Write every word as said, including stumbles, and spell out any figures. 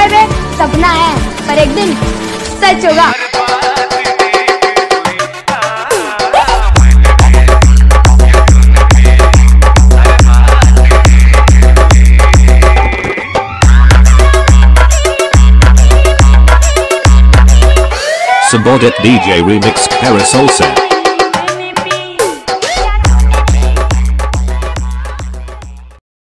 बे सपना है पर एक दिन सच होगा। Subodit D J Remix Parasol Set.